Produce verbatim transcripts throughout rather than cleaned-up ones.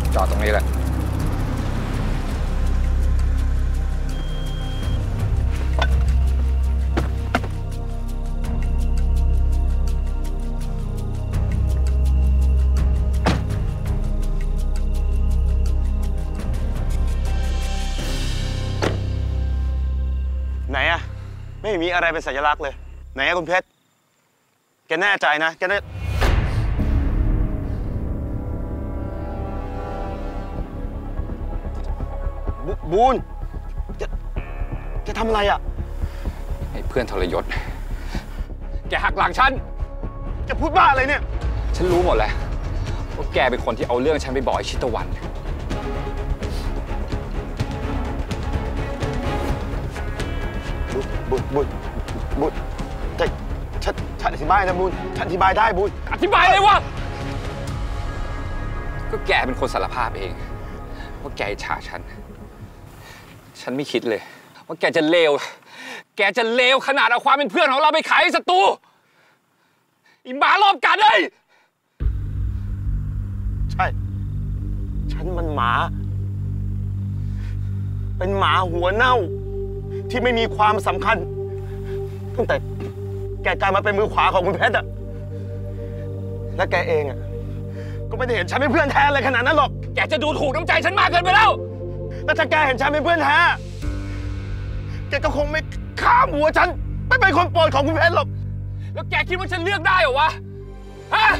จอดตรงนี้แหละไหนอะไม่มีอะไรเป็นสัญลักษณ์เลยไหนอะคุณเพชรแกแน่ใจนะแกแน่บูนจะจะทำอะไรอ่ะไอ้เพื่อนทรยศแกหักหลังฉันจะพูดบ้าอะไรเนี่ยฉันรู้หมดแล้วว่าแกเป็นคนที่เอาเรื่องฉันไปบอกไอ้ชิตวันบุญบุญบุญแต่ฉันฉันอธิบายนะบุญฉันอธิบายได้บุญอธิบายเลยวะก็แกเป็นคนสารภาพเองว่าแกอิจฉาฉันฉันไม่คิดเลยว่าแกจะเลวแกจะเลวขนาดเอาความเป็นเพื่อนของเราไปขายให้ศัตรูอีหมารอบกัดเลยใช่ฉันมันหมาเป็นหมาหัวเน่าที่ไม่มีความสำคัญตั้งแต่แกกลายมาเป็นมือขวาของคุณเพชรอะและแกเองอะก็ไม่ได้เห็นฉันเป็นเพื่อนแท้อะไรขนาดนั้นหรอกแกจะดูถูกน้ำใจฉันมากเกินไปแล้วแล้วถ้าแกเห็นฉันเป็นเพื่อนแท้แกก็คงไม่ข้ามหัวฉันไม่เป็นคนโปรดของคุณเพชรหรอกแล้วแกคิดว่าฉันเลือกได้เหรอวะฮะ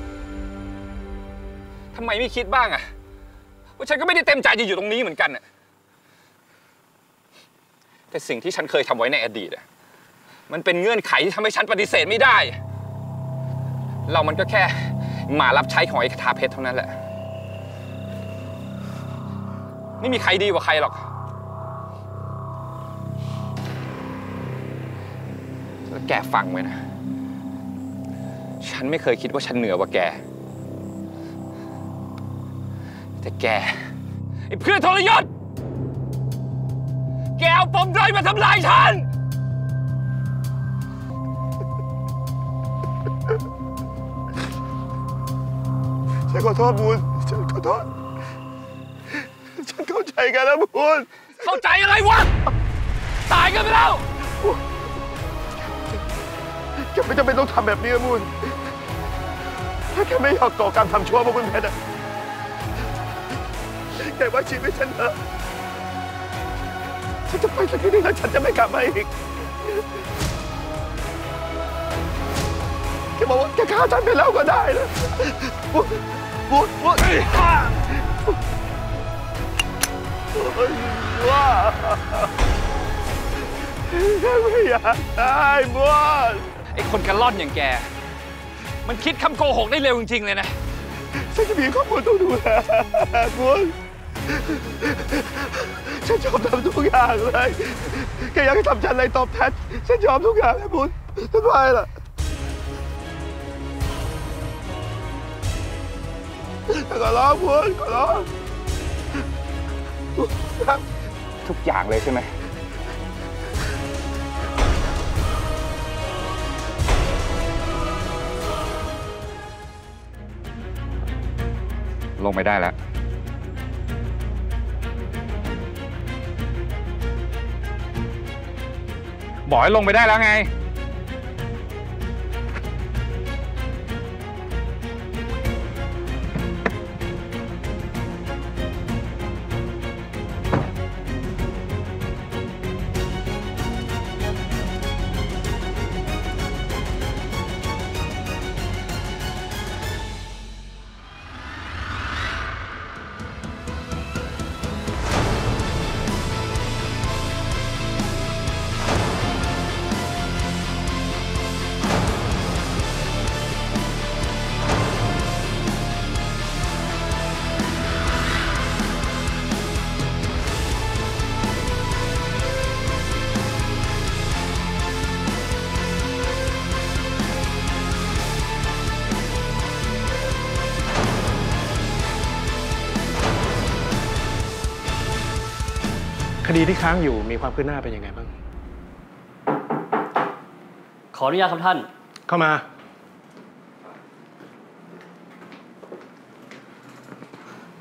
ทำไมไม่คิดบ้างอะว่าฉันก็ไม่ได้เต็มใจจะอยู่ตรงนี้เหมือนกันอะแต่สิ่งที่ฉันเคยทำไว้ในอดีตอะมันเป็นเงื่อนไขที่ทำให้ฉันปฏิเสธไม่ได้เรามันก็แค่หมารับใช้ของไอ้คทาเพชรเท่านั้นแหละไม่มีใครดีกว่าใครหรอกแล้วแกฟังไว้นะฉันไม่เคยคิดว่าฉันเหนือกว่าแกแต่แกไอ้เพื่อนทรยศแกเอาปมด้อยมาทำลายฉันฉันขอโทษบูนฉันขอโทษฉันเข้าใจกันแล้วบูนเข้าใจอะไรวะตายกันไปแล้วแกไม่จำเป็นต้องทำแบบนี้บูนถ้าแกไม่อยากก่อการทำชั่วพวกคุณเพชรอะแกว่าชีวิตฉันเถอะฉันจะไปสักทีนึงแล้วฉันจะไม่กลับมาอีกแกบอกว่าแกฆ่าฉันไปแล้วก็ได้นะบูนบูนบูนว้าแกไม่อยากตายบูนไอ้คนกระล่อนอย่างแกมันคิดคำโกหกได้เร็วจริงๆเลยนะฉันจะมีครอบครัวต้องดูแลบูนฉันยอมทำทุกอย่างเลยแกอยากให้ทำฉันอะไรตอบแทนฉันยอมทุกอย่างเลยบูนฉันไปล่ะขอร้องบูนขอร้องทุกอย่างเลยใช่ไหมลงไปได้แล้วบอกให้ลงไปได้แล้วไงคดีที่ค้างอยู่มีความคืบหน้าเป็นยังไงบ้างขออนุญาตครับท่านเข้ามา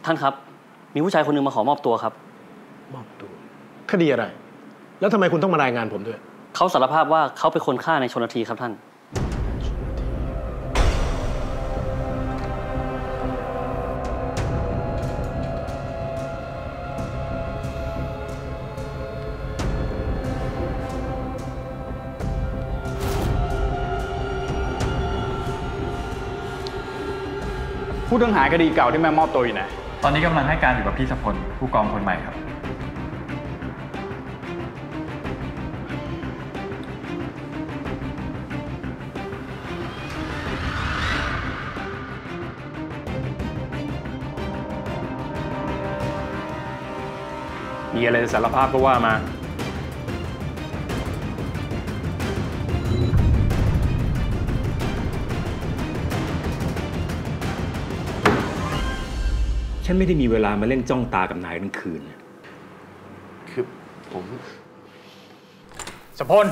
ท่านครับมีผู้ชายคนหนึ่งมาขอมอบตัวครับมอบตัวคดีอะไรแล้วทำไมคุณต้องมารายงานผมด้วยเขาสารภาพว่าเขาเป็นคนฆ่าในชลทีครับท่านผู้ต้องหาคดีเก่าที่มามอบตัวอยู่ไหนตอนนี้กำลังให้การอยู่กับพี่สพลผู้กองคนใหม่ครับมีอะไรจะสารภาพก็ว่ามาฉันไม่ได้มีเวลามาเล่นจ้องตากับนายทั้งคืนคือผมสพล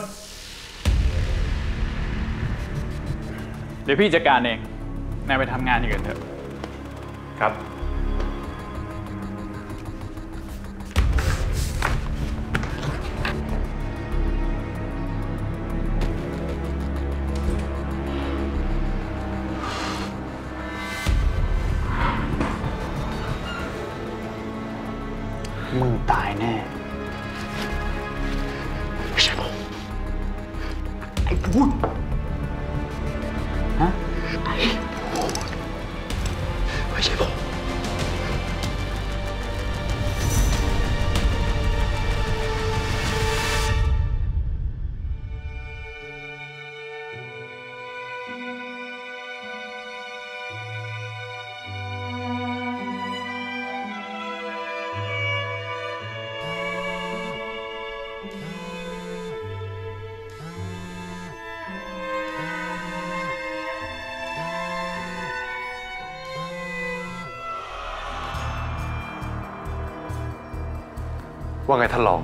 เดี๋ยวพี่จัดการเองนายไปทำงานอย่างอื่นเถอะครับมึงตายแน่ไม่ใช่ผมไอ้พูดฮะไอ้พูดไม่ใช่ผมว่าไงท่านรอง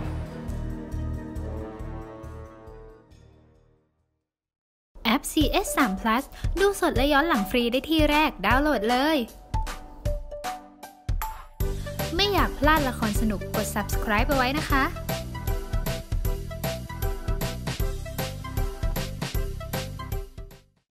แอป ซี เอส ทรี พลัส ดูสดและย้อนหลังฟรีได้ที่แรกดาวน์โหลดเลย ไม่อยากพลาดละครสนุกกด ซับสไครบ์ เอาไว้นะคะ